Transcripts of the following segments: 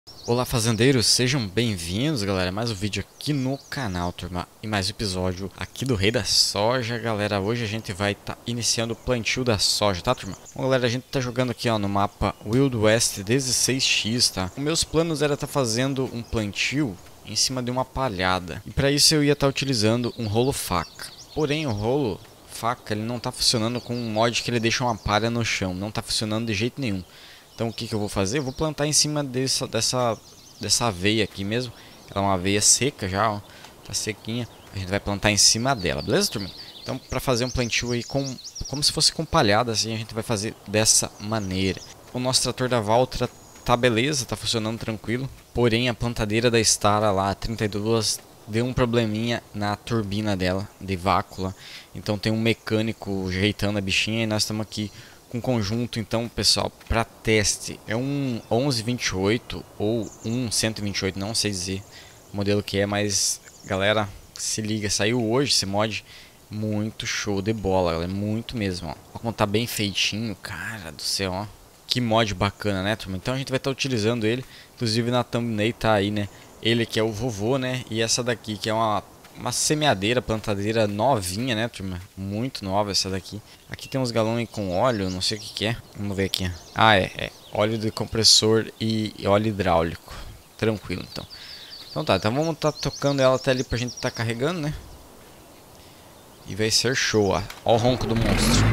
Olá fazendeiros, sejam bem-vindos galera, mais um vídeo aqui no canal, turma, e mais um episódio aqui do Rei da Soja, galera. Hoje a gente vai estar iniciando o plantio da soja, tá, turma? Bom, galera, a gente tá jogando aqui, ó, no mapa Wild West 16x, tá? Os meus planos era estar fazendo um plantio em cima de uma palhada, e para isso eu ia estar utilizando um rolo faca. Porém, o rolo faca, ele não tá funcionando com um mod que ele deixa uma palha no chão, não tá funcionando de jeito nenhum. Então o que eu vou fazer? Eu vou plantar em cima dessa aveia aqui mesmo. Ela é uma aveia seca já, ó. Tá sequinha. A gente vai plantar em cima dela, beleza, turma? Então para fazer um plantio aí como se fosse com palhada, assim, a gente vai fazer dessa maneira. O nosso trator da Valtra tá beleza, tá funcionando tranquilo. Porém a plantadeira da Stara lá, 32, deu um probleminha na turbina dela, de vácuo lá. Então tem um mecânico ajeitando a bichinha e nós estamos aqui com conjunto. Então, pessoal, para teste é um 1128 ou um 128, não sei dizer o modelo que é, mas galera, se liga, saiu hoje esse mod, muito show de bola, galera, muito mesmo, ó. Olha como tá bem feitinho, cara do céu, ó. Que mod bacana, né, turma? Então a gente vai estar utilizando ele, inclusive na thumbnail tá aí, né? Ele que é o vovô, né? E essa daqui que é uma semeadeira, plantadeira novinha, né, turma? Muito nova essa daqui. Aqui tem uns galões com óleo, não sei o que é. Vamos ver aqui. Ah, é óleo de compressor e óleo hidráulico. Tranquilo, então. Então tá, então vamos estar tocando ela até ali pra gente estar carregando, né? E vai ser show, ó. Ó o ronco do monstro.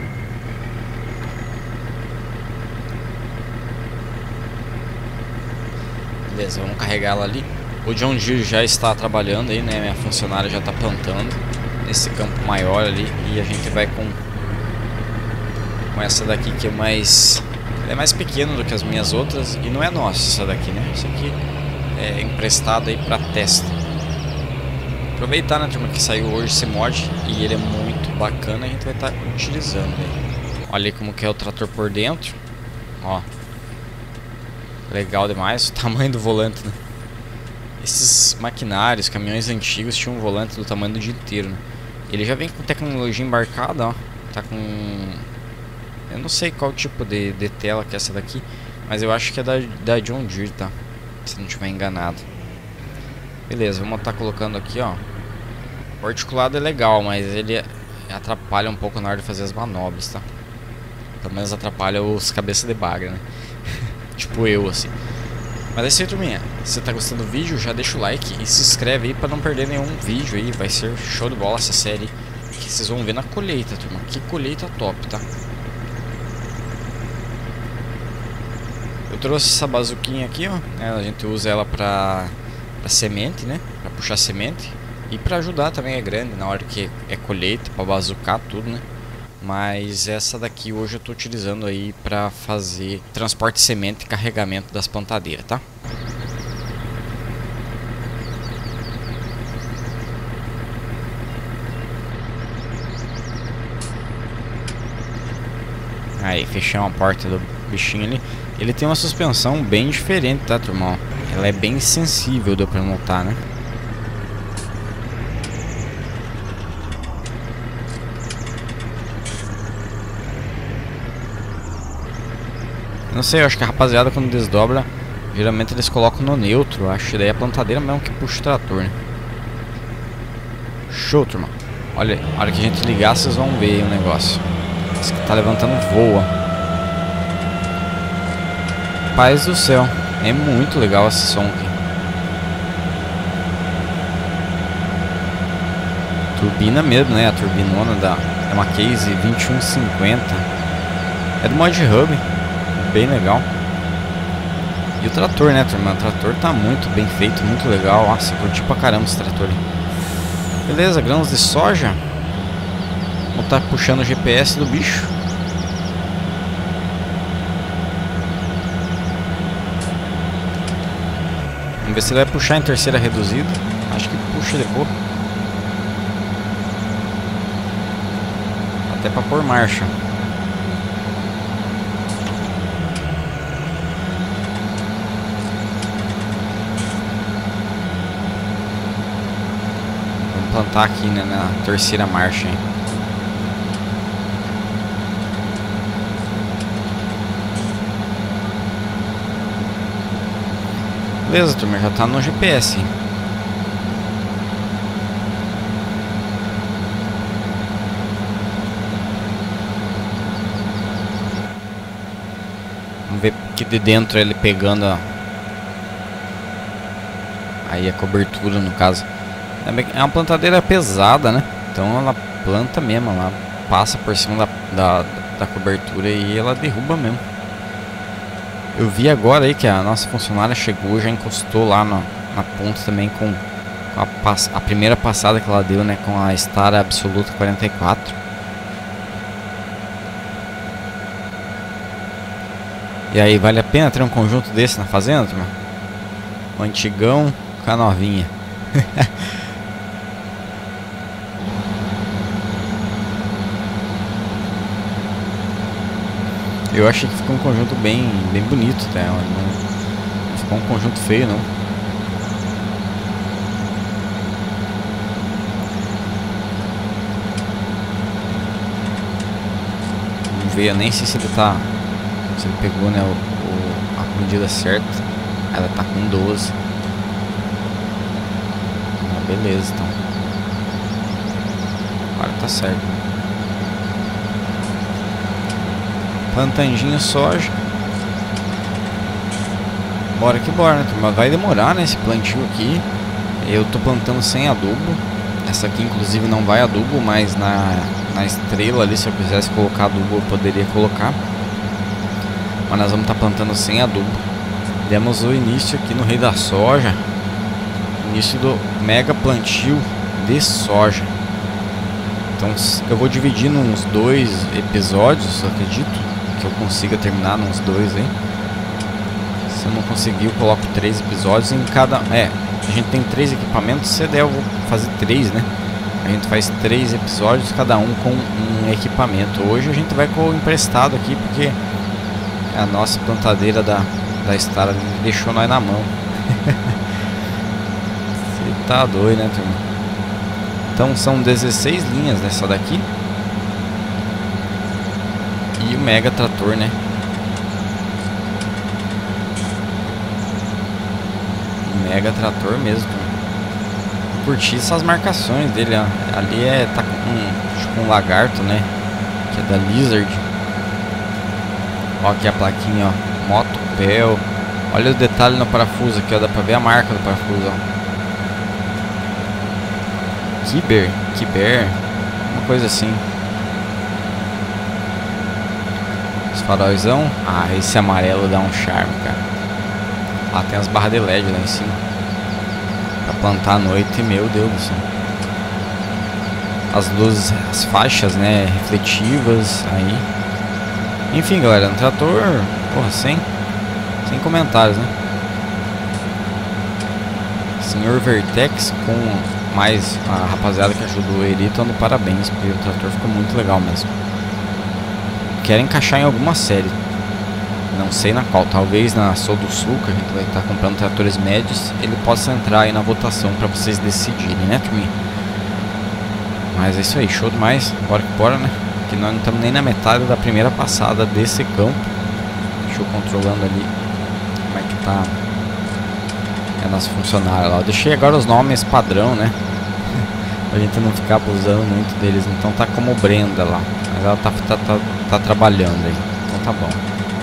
Beleza, vamos carregar ela ali. O John Deere já está trabalhando aí, né? Minha funcionária já está plantando nesse campo maior ali. E a gente vai com essa daqui que é mais... Ela é mais pequena do que as minhas outras. E não é nossa essa daqui, né? Isso aqui é emprestado aí para teste. Aproveitar, né, turma, que saiu hoje esse mod. E ele é muito bacana, a gente vai estar utilizando aí. Olha aí como que é o trator por dentro. Ó. Legal demais. O tamanho do volante, né? Esses maquinários, caminhões antigos tinham um volante do tamanho do dia inteiro, né? Ele já vem com tecnologia embarcada, ó. Tá com... eu não sei qual tipo de tela que é essa daqui, mas eu acho que é da John Deere, tá? Se não estiver enganado. Beleza, vamos estar colocando aqui, ó. O articulado é legal, mas ele atrapalha um pouco na hora de fazer as manobras, tá? Pelo menos atrapalha os cabeças de baga, né? Tipo eu, assim. Mas é isso aí, turminha. Se você tá gostando do vídeo, já deixa o like e se inscreve aí pra não perder nenhum vídeo aí. Vai ser show de bola essa série que vocês vão ver na colheita, turma. Que colheita top, tá? Eu trouxe essa bazuquinha aqui, ó. A gente usa ela pra semente, né? Pra puxar semente. E pra ajudar também, é grande na hora que é colheita, pra bazucar tudo, né? Mas essa daqui hoje eu tô utilizando aí para fazer transporte de semente e carregamento das plantadeiras, tá? Aí, fechamos a porta do bichinho ali. Ele tem uma suspensão bem diferente, tá, turma? Ela é bem sensível, deu pra notar, né? Não sei, eu acho que a rapaziada quando desdobra, geralmente eles colocam no neutro, eu acho. Daí é a plantadeira mesmo que puxa o trator, né? Show, turma. Olha, a hora que a gente ligar, vocês vão ver o negócio. Esse que tá levantando voa. Paz do céu. É muito legal esse som aqui. Turbina mesmo, né? A turbinona é uma Case 2150. É do mod Hub. Bem legal. E o trator, né, turma? O trator tá muito bem feito, muito legal. Nossa, curti pra caramba esse trator. Beleza, grãos de soja. Vamos estar puxando o GPS do bicho. Vamos ver se ele vai puxar em terceira reduzida. Acho que puxa de boa. Até pra pôr marcha. Plantar aqui, né, na terceira marcha, hein? Beleza, turma, já tá no GPS. Vamos ver que de dentro ele pegando aí a cobertura, no caso. É uma plantadeira pesada, né? Então ela planta mesmo, ela passa por cima da cobertura e ela derruba mesmo. Eu vi agora aí que a nossa funcionária chegou, já encostou lá na ponta também com a primeira passada que ela deu, né? Com a Star Absoluta 44. E aí, vale a pena ter um conjunto desse na fazenda, turma? O antigão com a novinha. Eu achei que ficou um conjunto bem bonito, tá? Não ficou um conjunto feio, não. Vamos ver, eu nem sei se ele tá... Se ele pegou, né, a medida certa. Ela tá com 12. Ah, beleza, então. Agora tá certo. Plantandinho soja. Bora que bora, né, turma? Vai demorar, né, esse plantio aqui. Eu tô plantando sem adubo. Essa aqui inclusive não vai adubo, mas na estrela ali, se eu quisesse colocar adubo, eu poderia colocar. Mas nós vamos estar plantando sem adubo. Demos o início aqui no Rei da Soja. Início do mega plantio de soja. Então eu vou dividir nos 2 episódios, acredito que eu consiga terminar nos 2 aí. Se eu não conseguir, eu coloco 3 episódios em cada... a gente tem 3 equipamentos, se der eu vou fazer 3, né? A gente faz 3 episódios, cada um com um equipamento. Hoje a gente vai com o emprestado aqui, porque a nossa plantadeira da Star deixou nós na mão. Você tá doido, né, turma? Então são 16 linhas nessa daqui. E o mega trator, né? O mega trator mesmo. Curti essas marcações dele, ó. Ali tá com um lagarto, né? Que é da Lizard. Ó, aqui a plaquinha, ó. Motopel. Olha o detalhe no parafuso aqui, ó. Dá pra ver a marca do parafuso, ó. Kiber, uma coisa assim. Os faróisão. Ah, esse amarelo dá um charme, cara. Lá tem as barras de LED lá em cima pra plantar à noite, meu Deus do céu. As luzes, as faixas, né, refletivas aí. Enfim, galera, um trator, porra, sem comentários, né? Senhor Vertex com mais a rapaziada que ajudou ele, então parabéns, porque o trator ficou muito legal mesmo. Quero encaixar em alguma série, não sei na qual, talvez na Sul do Sul, que a gente vai estar comprando tratores médios, ele possa entrar aí na votação para vocês decidirem, né, turminha? Mas é isso aí, show demais, bora que bora, né? Que nós não estamos nem na metade da primeira passada desse campo. Deixa eu controlando ali como é que tá a nossa funcionária lá. Eu deixei agora os nomes padrão, né? Pra gente não ficar abusando muito deles. Então tá como Brenda lá, mas ela tá trabalhando aí, então tá bom.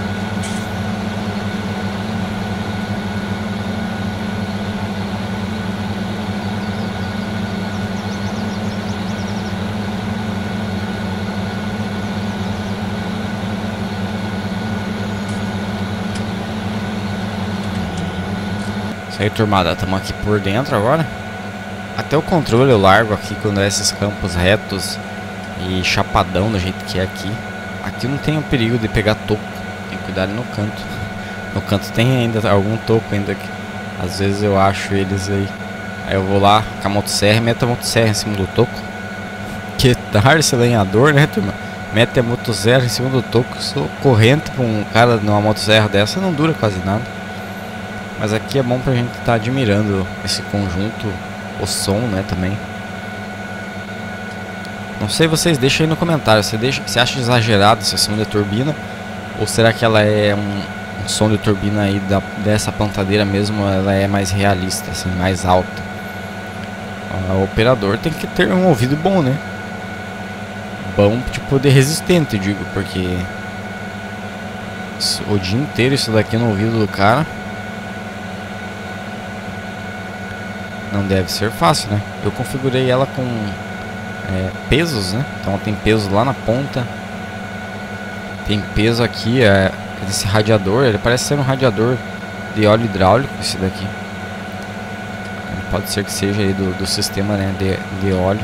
Isso aí, turmada, estamos aqui por dentro agora. Até o controle eu largo aqui quando é esses campos retos e chapadão do jeito que é aqui. Aqui não tem o perigo de pegar toco, tem que cuidar ali no canto. No canto tem ainda algum toco ainda aqui. Às vezes eu acho eles aí. Aí eu vou lá com a motosserra e meto a motosserra em cima do toco. Que dar esse lenhador, né, turma? Mete a motosserra em cima do toco. Sou corrente com um cara numa motosserra dessa, não dura quase nada. Mas aqui é bom pra gente estar admirando esse conjunto, o som, né, também. Não sei, vocês deixam aí no comentário. Você acha exagerado esse som de turbina? Ou será que ela é um o som de turbina aí dessa plantadeira mesmo, ela é mais realista, assim, mais alta. O operador tem que ter um ouvido bom, né? Bom, tipo, de resistente, digo, porque o dia inteiro isso daqui no ouvido do cara não deve ser fácil, né? Eu configurei ela com pesos, né? Então tem peso lá na ponta, tem peso aqui, desse radiador. Ele parece ser um radiador de óleo hidráulico, esse daqui. Pode ser que seja aí do sistema, né, de óleo,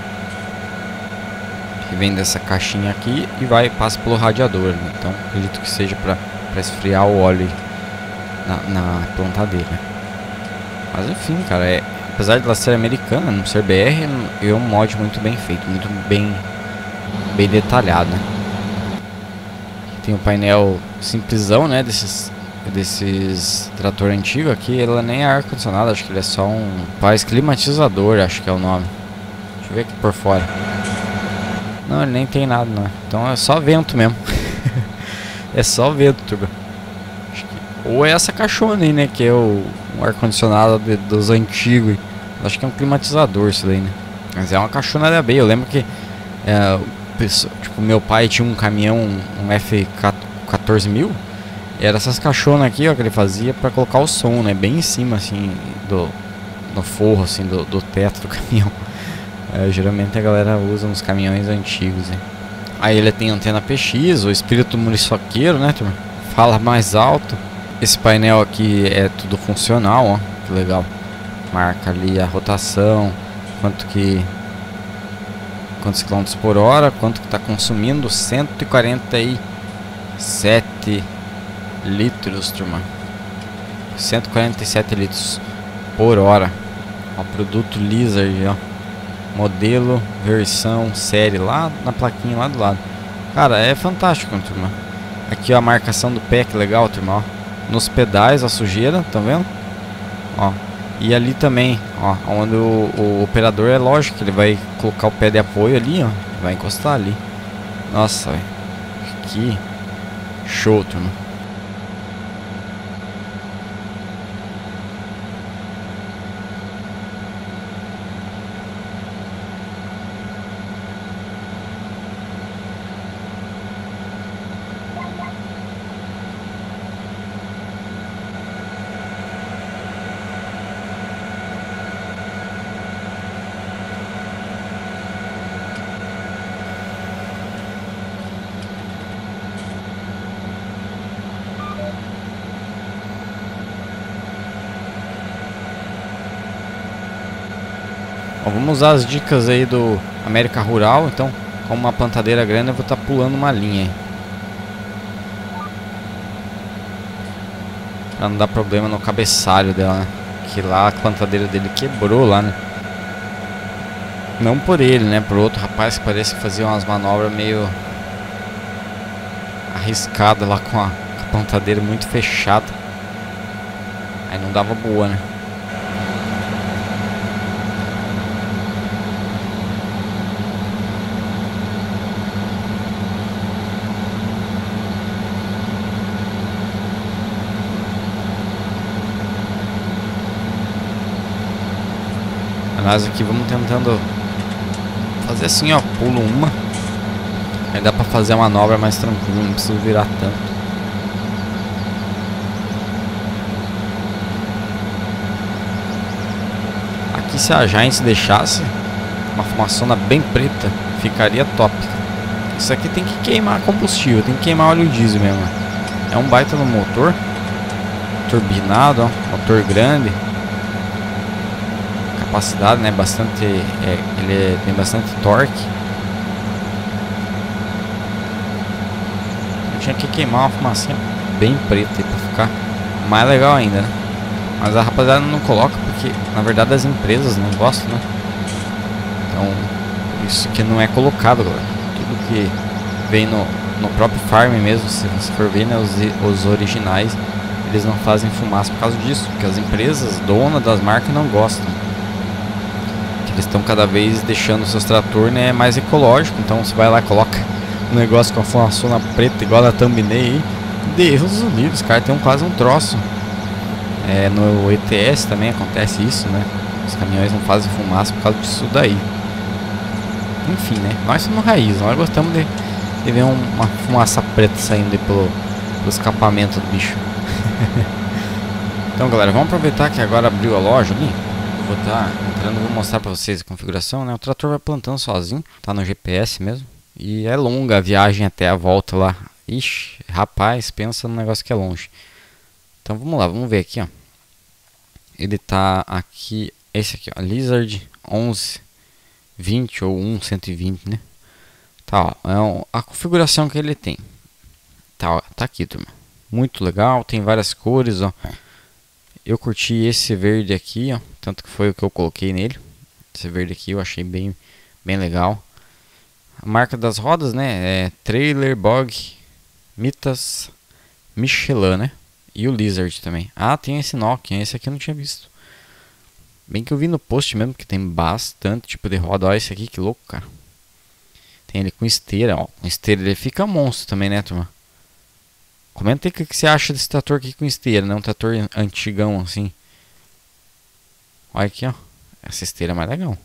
que vem dessa caixinha aqui e passa pelo radiador, né? Então acredito que seja para esfriar o óleo na plantadeira. Mas enfim, cara, apesar de ela ser americana, não ser BR, é um mod muito bem feito, muito bem detalhado, né? Tem um painel simplesão, né, desses trator antigo aqui. Ela nem é ar-condicionado, acho que ele é só faz climatizador, acho que é o nome. Deixa eu ver aqui por fora. Não, ele nem tem nada, não. Então é só vento mesmo. É só vento, turma. Ou é essa caixona aí, né, que é um ar-condicionado dos antigos. Acho que é um climatizador isso daí, né. Mas é uma caixona de abelha. Eu lembro que tipo, meu pai tinha um caminhão, um F14000. E era essas caixonas aqui, ó, que ele fazia pra colocar o som, né? Bem em cima, assim, no forro, assim, do teto do caminhão. Geralmente a galera usa nos caminhões antigos, né? Aí ele tem antena PX, o espírito muriçoqueiro, né, turma? Fala mais alto. Esse painel aqui é tudo funcional, ó. Que legal. Marca ali a rotação, quantos quilômetros por hora, quanto que tá consumindo. 147 litros, turma. 147 litros por hora. Ó, produto Lizard, ó. Modelo, versão, série, lá na plaquinha lá do lado. Cara, é fantástico, turma. Aqui, ó, a marcação do pé, que legal, turma, ó. Nos pedais, a sujeira, tá vendo? Ó. E ali também, ó, onde o operador, é lógico que ele vai colocar o pé de apoio ali, ó. Vai encostar ali. Nossa, véio. Que show, turma. Bom, vamos usar as dicas aí do América Rural. Então, como uma plantadeira grande, eu vou estar pulando uma linha aí, pra não dar problema no cabeçalho dela, né? Que lá a plantadeira dele quebrou lá, né? Não por ele, né? Por outro rapaz que parece que fazia umas manobras meio arriscadas lá com a plantadeira muito fechada. Aí não dava boa, né? Nós aqui vamos tentando fazer assim, ó, pulo uma. Aí dá pra fazer a manobra mais tranquilo, não precisa virar tanto. Aqui, se a Giants deixasse uma fumaçona bem preta, ficaria top. Isso aqui tem que queimar combustível, tem que queimar óleo diesel mesmo. É um baita no motor, turbinado, ó, motor grande. Capacidade, né, bastante, ele tem bastante torque. Eu tinha que queimar uma fumacinha bem preta para ficar mais legal ainda, né? Mas a rapaziada não coloca porque na verdade as empresas não gostam, né? Então isso que não é colocado, galera. Tudo que vem no próprio farm mesmo, se você for ver, né, os originais, eles não fazem fumaça por causa disso, porque as empresas donas das marcas não gostam. Eles estão cada vez deixando seus tratores, né, mais ecológico. Então você vai lá e coloca um negócio com a fumaçona preta igual a thumbnail aí, Deus do livro, os caras tem quase um troço. No ETS também acontece isso, né? Os caminhões não fazem fumaça por causa disso daí. Enfim, né? Nós somos raiz, nós gostamos de ver uma fumaça preta saindo aí pelo escapamento do bicho. Então, galera, vamos aproveitar que agora abriu a loja ali. Eu vou estar entrando, vou mostrar pra vocês a configuração, né? O trator vai plantando sozinho, tá no GPS mesmo. E é longa a viagem até a volta lá. Ixi, rapaz, pensa num negócio que é longe. Então vamos lá, vamos ver aqui, ó. Ele tá aqui, esse aqui, ó, Lizard 1120 ou 1120, né? Tá, ó, a configuração que ele tem. Tá, ó, tá aqui, turma. Muito legal, tem várias cores, ó. Eu curti esse verde aqui, ó, tanto que foi o que eu coloquei nele. Esse verde aqui eu achei bem legal. A marca das rodas, né, é Trailer Bog Mitas Michelin, né? E o Lizard também. Ah, tem esse Nokia, esse aqui eu não tinha visto. Bem que eu vi no post mesmo, que tem bastante tipo de roda. Olha esse aqui, que louco, cara. Tem ele com esteira, ó. Com esteira ele fica monstro também, né, turma? Comenta aí o que você acha desse trator aqui com esteira, né? Um trator antigão, assim. Olha aqui, ó. Essa esteira é mais legal.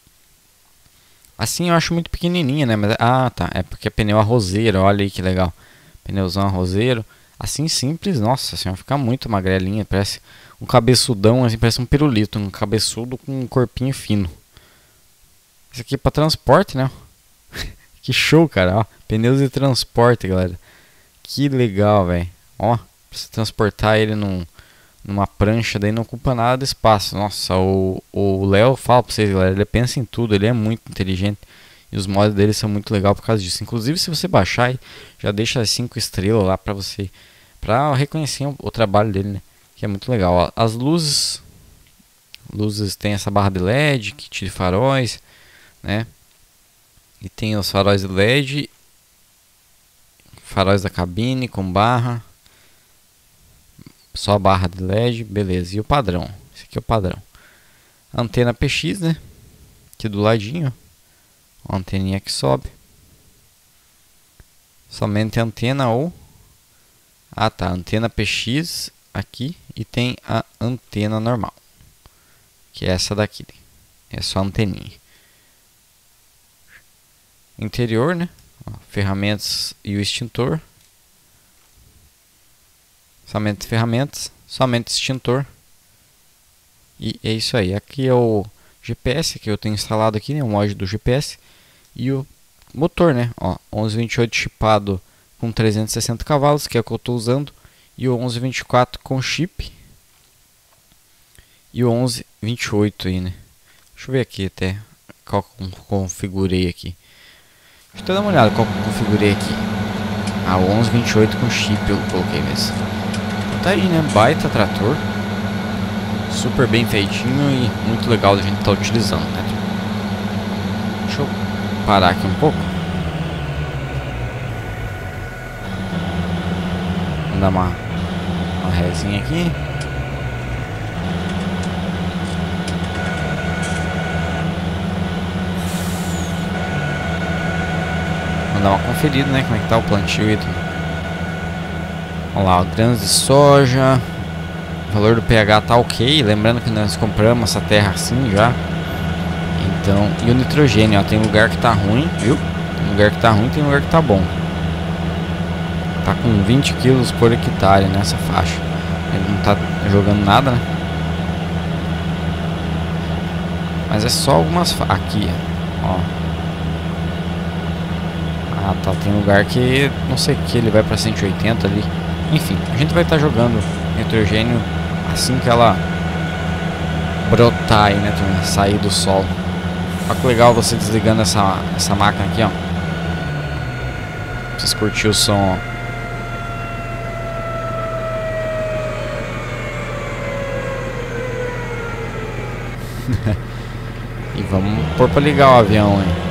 Assim eu acho muito pequenininha, né? Mas, tá. É porque é pneu arrozeiro, olha aí que legal. Pneuzão arrozeiro. Assim simples, nossa senhora, fica muito magrelinha, parece um cabeçudão, assim, parece um pirulito, um cabeçudo com um corpinho fino. Isso aqui é para transporte, né? Que show, cara, ó, pneus de transporte, galera. Que legal, velho. Ó, pra você transportar ele numa prancha, daí não ocupa nada de espaço. Nossa, o Léo fala pra vocês, galera, ele pensa em tudo, ele é muito inteligente. E os mods dele são muito legais por causa disso. Inclusive, se você baixar aí, já deixa as 5 estrelas lá pra você, pra reconhecer o trabalho dele, né? Que é muito legal. Ó, as luzes tem essa barra de LED, kit de faróis, né? E tem os faróis de LED, faróis da cabine com barra, só barra de LED, beleza. E o padrão, esse aqui é o padrão. Antena PX, né? Aqui do ladinho, ó, a anteninha que sobe. Somente a antena ou... Ah, tá, antena PX aqui e tem a antena normal, que é essa daqui. É só a anteninha. Interior, né? Ó, ferramentas e o extintor. Somente ferramentas, somente extintor. E é isso aí. Aqui é o GPS que eu tenho instalado aqui, né? O mod do GPS. E o motor, né? Ó, 1128 chipado com 360 cavalos, que é o que eu estou usando. E o 1124 com chip. E o 1128 aí, né? Deixa eu ver aqui até qual que eu configurei aqui. Deixa eu dar uma olhada qual que eu configurei aqui. Ah, o 1128 com chip eu coloquei mesmo. Então tá aí, né? Baita trator. Super bem feitinho e muito legal a gente estar utilizando, né? Deixa eu parar aqui um pouco. Vamos dar uma resinha aqui. Vamos dar uma conferida, né? Como é que tá o plantio aí. Vamos lá, grãos de soja. O valor do pH tá ok. Lembrando que nós compramos essa terra assim já. Então, e o nitrogênio, ó, tem lugar que tá ruim, viu? Tem lugar que tá ruim, tem lugar que tá bom. Tá com 20 kg por hectare nessa faixa. Ele não tá jogando nada, né? Mas é só algumas aqui, ó. Ah, tá, tem lugar que não sei que ele vai pra 180 ali. Enfim, a gente vai estar jogando nitrogênio assim que ela brotar aí, né? Sair do sol. Olha que legal você desligando essa máquina aqui, ó. Pra vocês curtirem o som, ó. E vamos pôr pra ligar o avião, hein?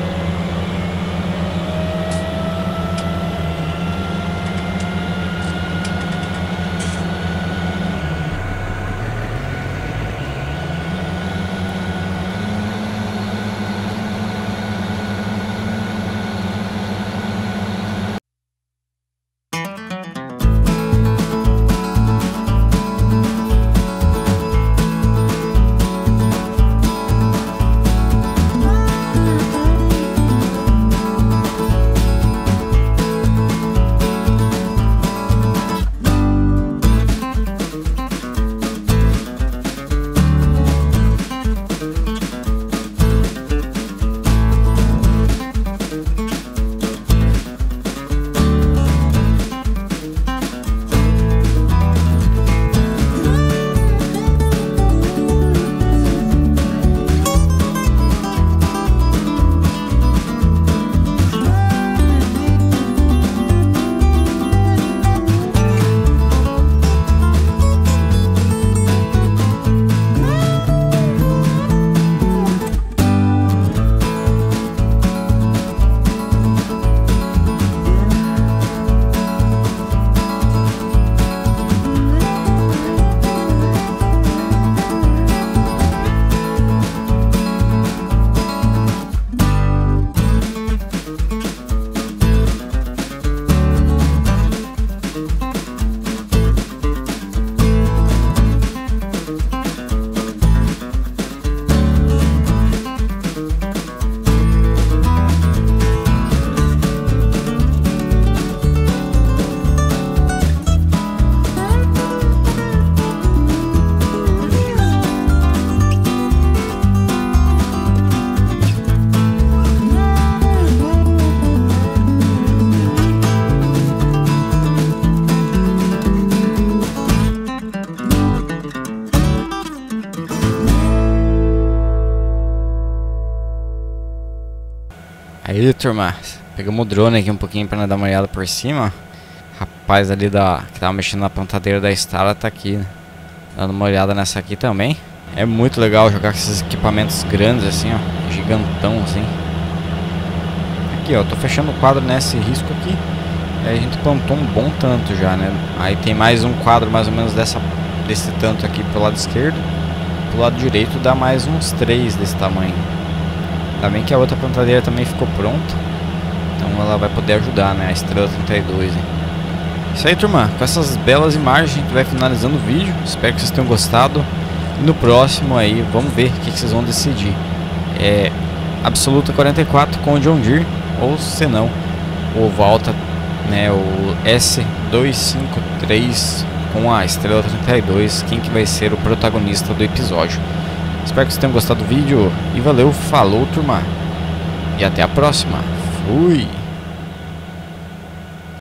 Aí, turma, pegamos o drone aqui um pouquinho pra dar uma olhada por cima. Rapaz ali que tava mexendo na plantadeira da Stara tá aqui, né? Dando uma olhada nessa aqui também. É muito legal jogar com esses equipamentos grandes assim, ó, gigantão assim. Aqui, ó, tô fechando o quadro nesse risco aqui. Aí a gente plantou um bom tanto já, né? Aí tem mais um quadro mais ou menos desse tanto aqui pro lado esquerdo. Pro lado direito dá mais uns 3 desse tamanho. Ainda bem que a outra plantadeira também ficou pronta. Então ela vai poder ajudar, né? A Estrela 32, hein? Isso aí, turma. Com essas belas imagens a gente vai finalizando o vídeo. Espero que vocês tenham gostado. E no próximo aí, vamos ver o que vocês vão decidir. É Absoluta 44 com o John Deere, ou se não, ou volta, né, o S253 com a Estrela 32. Quem que vai ser o protagonista do episódio. Espero que vocês tenham gostado do vídeo. E valeu, falou, turma. E até a próxima. Fui!